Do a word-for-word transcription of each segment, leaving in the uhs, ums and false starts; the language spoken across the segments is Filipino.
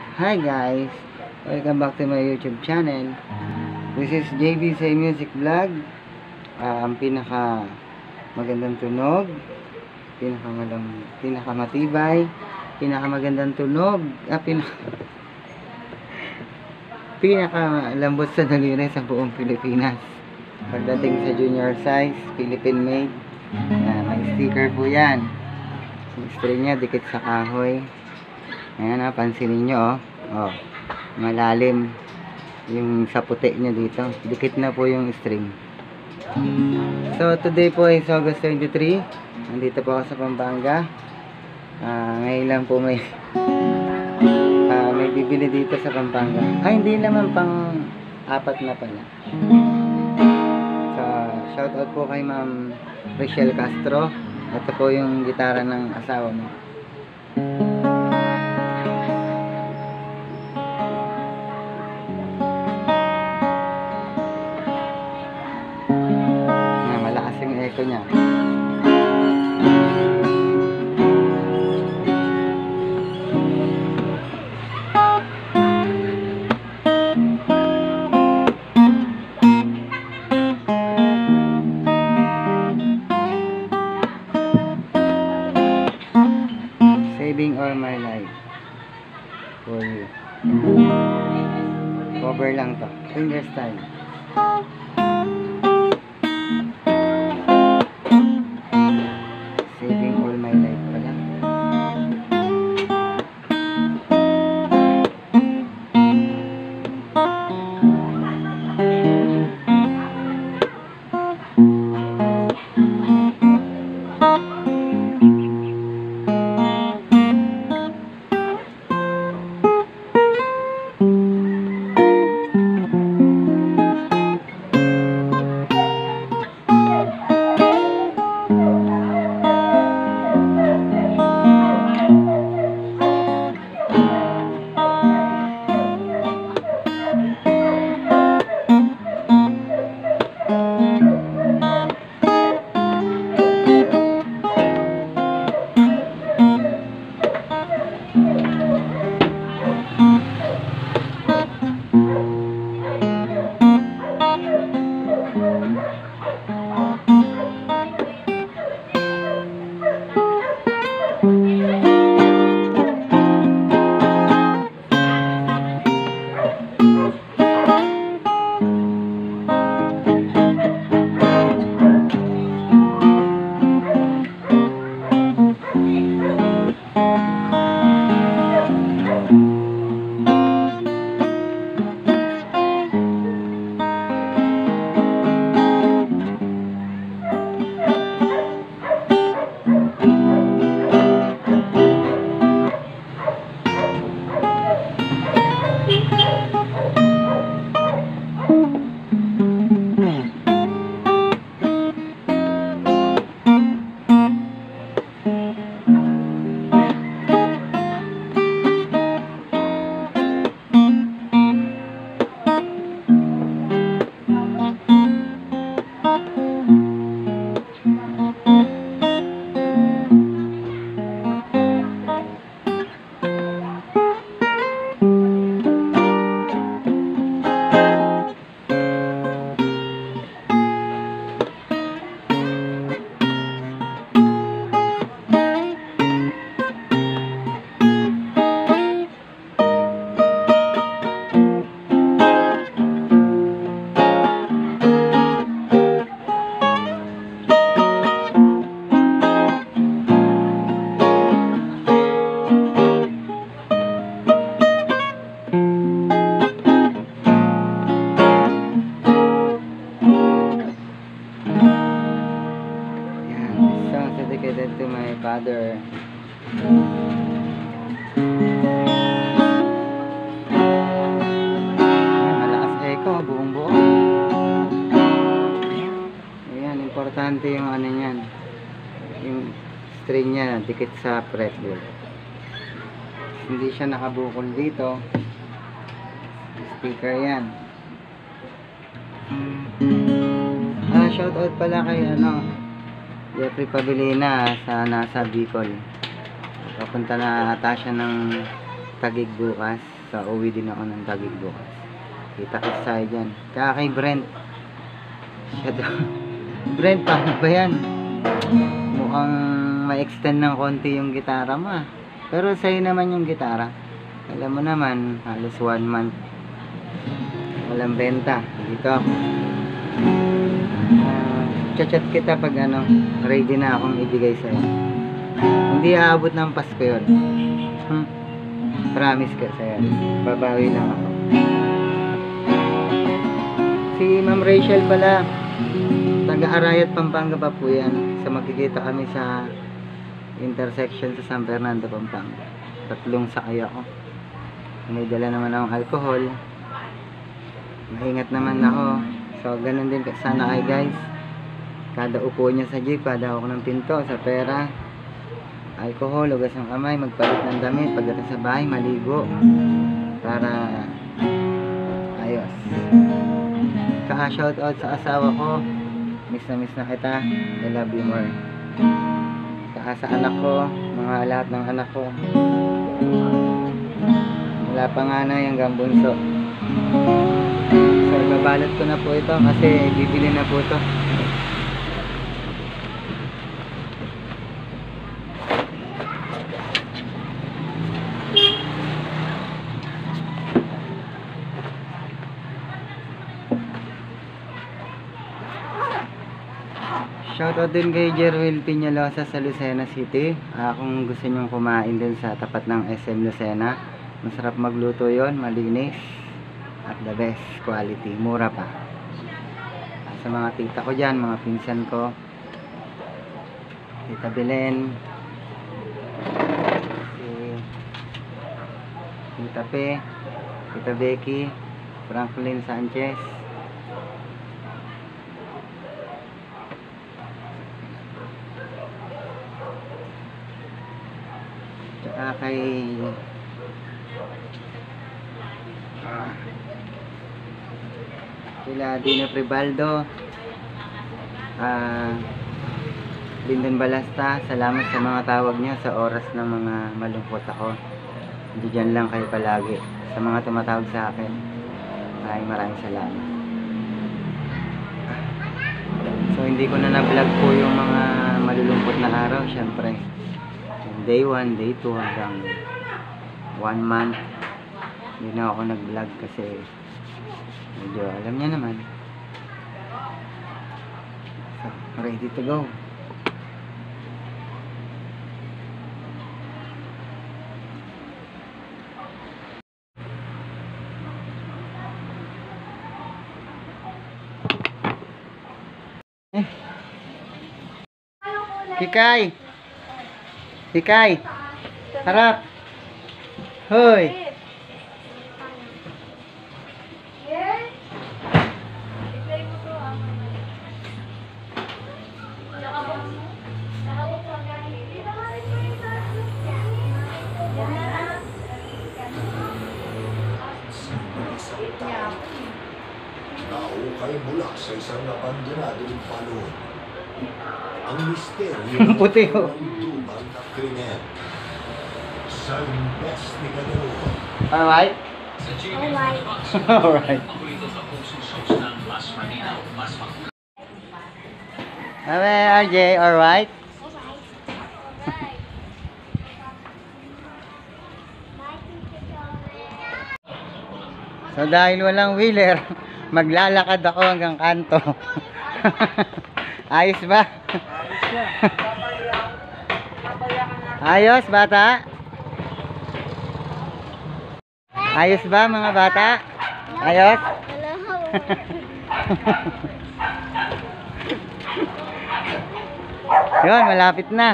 Hi guys! Welcome back to my YouTube channel. This is J B Say Music Vlog. Uh, ang pinaka magandang tunog, pinaka malang, pinaka matibay, pinaka magandang tunog, ah, pinaka pinaka lambot sa daliri sa buong Pilipinas. Pagdating sa junior size, Philippine made. Uh, may sticker po yan. Yung string niya dikit sa kahoy. Ayan, ah, pansinin nyo, oh. Oh, malalim yung sa puti niya dito. Dikit na po yung string. So, today po is August twenty-three. Nandito po ako sa Pampanga. Uh, ngayon lang po may uh, may bibili dito sa Pampanga. Ay, hindi naman pang apat na pala. So, shout out po kay Ma'am Rachel Castro. Ito po yung gitara ng asawa mo. Echo niya. Saving all my life for you. Cover lang to. Fingerstyle. Saving all my life pala. Dedicated to my father. Malakas echo, buong buo. Ayan, importante yung ano niyan, yung string niya dikit sa fretboard. Hindi siya nakabukol dito. Speaker yan. Ah, shout out pala kay ano, Jeffrey Pabilina sa nasa Bicol. Papunta na ata siya ng Taguig bukas. So, uwi din ako ng Taguig bukas. Kita-kits tayo dyan. Tsaka kay Brent. Siya daw. Brent, paano ba yan? Mukhang ma-extend ng konti yung gitara mo ah. Pero sa'yo naman yung gitara. Alam mo naman, halos one month. Walang benta. Dito ako. Uh, chat-chat kita pag ano, ready na akong ibigay sa'yo. Hindi aabot ng Pasko yun. Hmm. Promise ka sa'yo. Babawi lang ako. Si Ma'am Rachel pala, taga-Arayat, Pampanga pa po yan. So magkikita kami sa intersection sa San Fernando, Pampanga. Tatlong sakay ako. May dala naman akong alcohol. Maingat naman ako. So ganun din sana kayo guys. Kada upo niya sa jeep, kada ako ng pinto, sa pera, alcohol, hugas ng kamay, magpalit ng damit, pagdating sa bahay, maligo. Para ayos. Ka-shoutout sa asawa ko. Miss na miss na kita. I love you more. Saka sa anak ko, mga lahat ng anak ko. Wala panganay hanggang bunso. So, ibabalot ko na po ito kasi bibili na po ito. Shoutout din kay Jerwin Piñalosa sa Lucena City. Ah, kung gusto nyong kumain din sa tapat ng S M Lucena, masarap magluto yon, malinis at the best quality, mura pa. Ah, sa mga tita ko dyan, mga pinsan ko, Tita Belen, si Tita Pe, Tita Becky, Franklin Sanchez, tsaka kay uh, sila Dino Pribaldo, uh, Lyndon Balasta. Salamat sa mga tawag niyo sa oras ng mga malungkot ako. Diyan lang kayo palagi. Sa mga tumatawag sa akin, maraming maraming salamat. So hindi ko na na-vlog po yung mga malulungkot na araw, syempre day one, day two hanggang one month hindi na ako nag-vlog kasi medyo alam niya naman. So, ready to go. Eh. Kikay! Hikay, harap. Hoy. Naukay mula sa isang abandonadong palon. Ang misteryo Ang puti ho. dumang na krimen sa investigador. Alright? Alright. Alright. Awe, R J, alright? So dahil walang wheeler, maglalakad ako hanggang kanto. Ayos ba? Ayos, bata? Ayos ba, mga bata? Ayos? Yun, malapit na.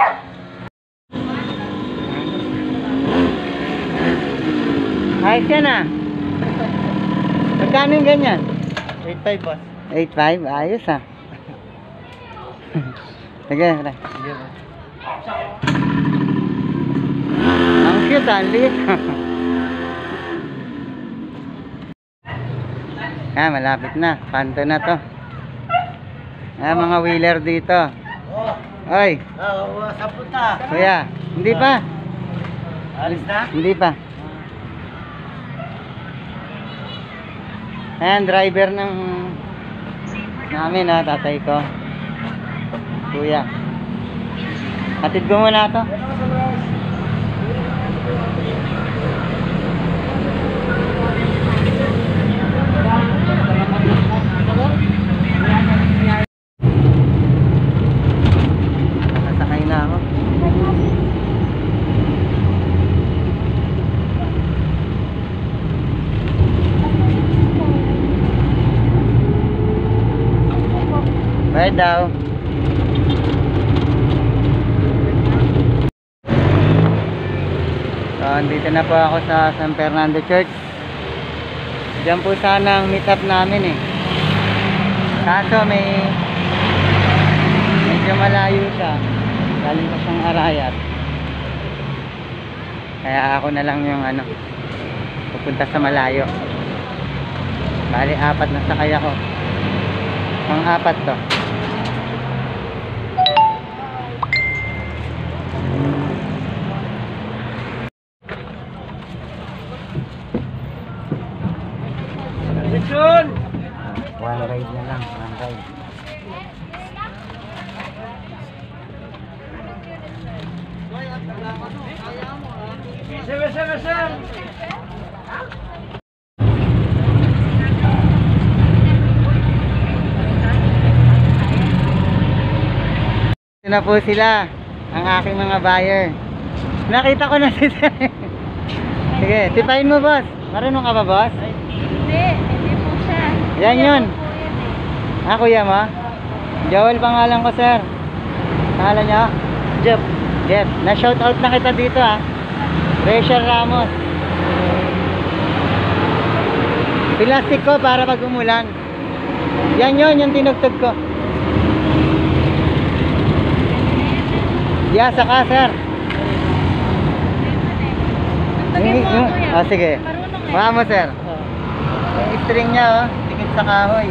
Ayos yan ah. Magkano yung ganyan? eight five boss. eight five? Ayos ah. Sige, pre. Ang cute ah, ang liit. Ah, malapit na. Kanto na to. Ah, mga wheeler dito. Oh, Oy, ah, uh, sapot na. kuya, hindi pa. Alis na? Hindi pa. Ayan, driver ng namin ha, tatay ko. Kuya. Hatid ko muna to. Nakasakay na ako. Bayad daw. So, andito na po ako sa San Fernando Church. Diyan po sana ang meet up namin eh. Kaso may medyo malayo siya. Galing pa siyang Arayat. Kaya ako na lang yung ano, pupunta sa malayo. Bali, apat na sakay ako. Pang apat to. Attention! One ride na lang, one ride. Sir, sir, sir! Ito na po sila, ang aking mga buyer. Nakita ko na si Sir. Sige, tipain mo boss. Marunong ka ba boss? Hindi, hindi po siya. Yan yun. Po yan eh. Ah, kuya mo? Joel pangalan ko sir. Pangalan niyo? Jeff. Jeff. Na-shoutout na kita dito ah. Rachel Ramos. Pilastik ko para pag umulan. Yan yun, yung tinugtog ko. Yeah, saka sir. Tagin mo Yung- ako yan. Ah, sige. Marunong eh. Mukha mo sir. Yung string niya oh, dikit sa kahoy.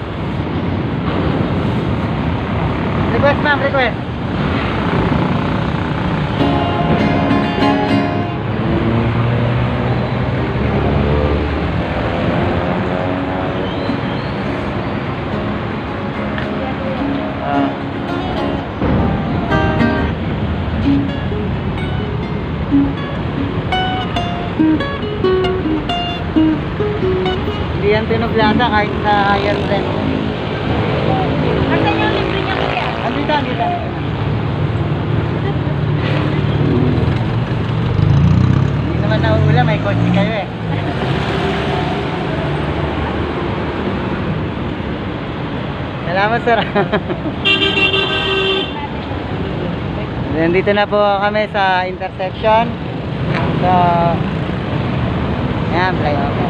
Request ma'am, request. Ah. Hindi yan pinublata kahit sa higher rent. Asan yung libre niya kuya? Andito, andito. Hindi naman nauulan, may kotse kayo eh. Salamat sir. Nandito na po kami sa intersection. So, ayan, flyover.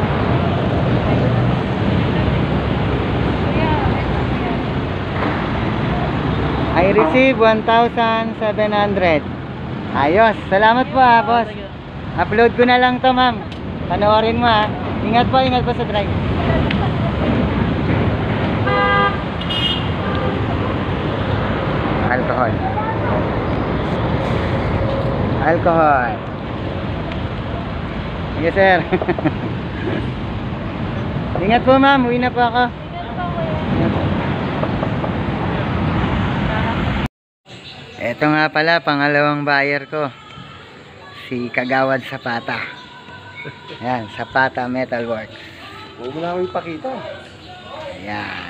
Kuya, ito kuya. I receive one thousand seven hundred. Ayos. Salamat po ha, boss. Upload ko na lang to, ma'am. Panoorin mo ha. Ingat po, ingat po sa drive. Alcohol. Alcohol. Sige, sir. Ingat po, ma'am. Uwi na po ako. Ito nga pala, pangalawang buyer ko. Si Kagawad Zapata. Ayan, Zapata Metalworks. Huwag mo na ako ipakita. Ayan.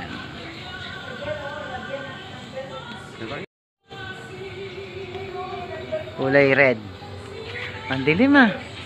Kulay red. Ang dilim ah.